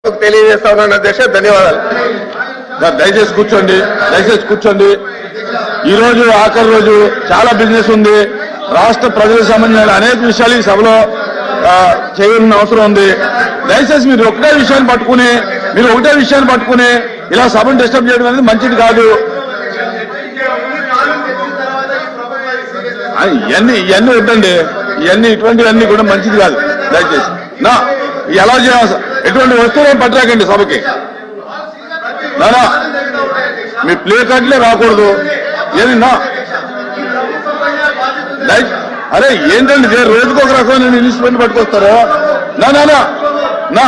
తెలియజేస్తా ఉన్నాను అధ్యక్ష. ధన్యవాదాలు. దయచేసి కూర్చోండి. ఈ రోజు ఆఖరి రోజు చాలా బిజినెస్ ఉంది. రాష్ట్ర ప్రజలకు సంబంధించిన అనేక విషయాలు ఈ సభలో చేయాల్సిన అవసరం ఉంది. దయచేసి మీరు ఒకటే విషయాన్ని పట్టుకుని ఇలా సభను డిస్టర్బ్ చేయడం అనేది మంచిది కాదు. ఇవన్నీ వద్దండి. ఇటువంటివన్నీ కూడా మంచిది కాదు. దయచేసి ఎలా చేయాలి, ఎటువంటి వస్తువులు పట్టరాకండి సభకి. నానా మీ ప్లే కార్డులే రాకూడదు. ఏదన్నా అరే ఏంటండి రోజుకు ఒక రకమైన ఇన్స్ట్రుమెంట్ పట్టుకొస్తారు. నా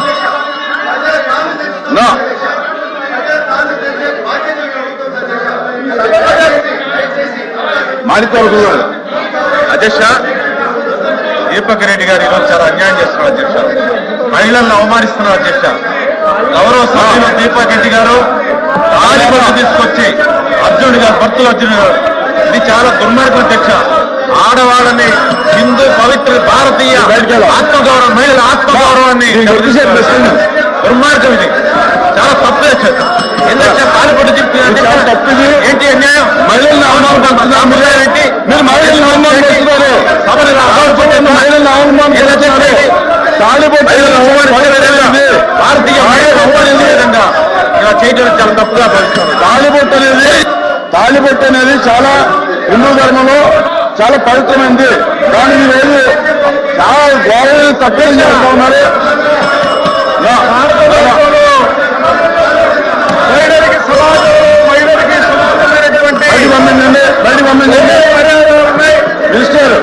మాణిక్యవరపు అధ్యక్ష, దీపక్ రెడ్డి గారు ఈరోజు చాలా అన్యాయం చేస్తున్నారు అధ్యక్ష. మహిళలను అవమానిస్తున్నారు అధ్యక్ష. గౌరవ సభ్యులు దీపక్ రెడ్డి గారు తాళిబొట్టు తీసుకొచ్చి అర్జునుడు గారు, భర్తలు అర్జునుడు గారు, ఇది చాలా దుర్మార్గం అధ్యక్ష. ఆడవాళ్ళని హిందూ పవిత్ర భారతీయ ఆత్మగౌరవం, మహిళల ఆత్మగౌరవాన్ని దుర్మార్గం. ఇది చాలా తప్పు అధ్యక్ష. ఎందుకంటే తాళిబొట్టు చెప్తుంది ఏంటి అన్యాయం? మహిళలను అవమానించి మీరు మహిళలను అవమానిస్తున్నారు. భారతీయ మహిళలు అవమానించే విధంగా ఇలా చేయడం చాలా తప్పుగా భావిస్తున్నారు. తాళిబొట్టు అనేది చాలా హిందూ ధర్మంలో చాలా పవిత్రమైంది. దాన్ని మీరు చాలా గౌరవం తక్కువ చేస్తూ ఉన్నారు. బయట పంపించండి. మినిస్టర్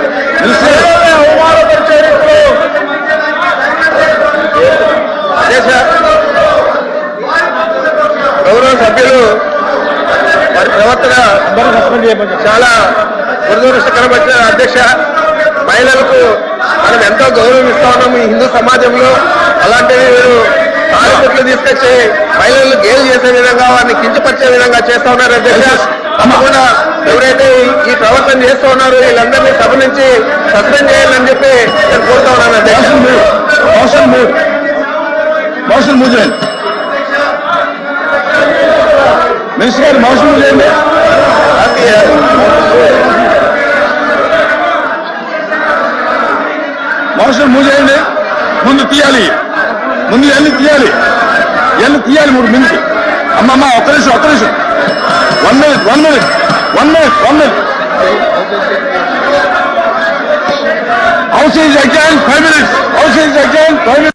గౌరవ సభ్యులు వారి ప్రవర్తన చాలా దురదృష్టకరమైన అధ్యక్ష. మహిళలకు మనం ఎంతో గౌరవం ఇస్తా ఉన్నాము ఈ హిందూ సమాజంలో. అలాంటివి మీరు తాళిబొట్లు తీసుకొచ్చి మహిళలను గేలు చేసే విధంగా, వారిని కించపరిచే విధంగా చేస్తా ఉన్నారు అధ్యక్ష. తప్పకుండా ఎవరైతే ఈ ప్రవర్తన చేస్తూ ఉన్నారో వీళ్ళందరినీ సభ నుంచి సస్పెండ్ చేయాలని చెప్పి నేను కోరుతా ఉన్నాను అధ్యక్ష. మినిస్టర్ గారు మోషన్ చేయండి. మోషన్ మూవ్ చేయండి. ముందు తీయాలి. ఇవన్నీ తీయాలి. మూడు మినిట్. అమ్మమ్మ ఒక్క నిమిషం. 1 minute. House is again 5 minutes.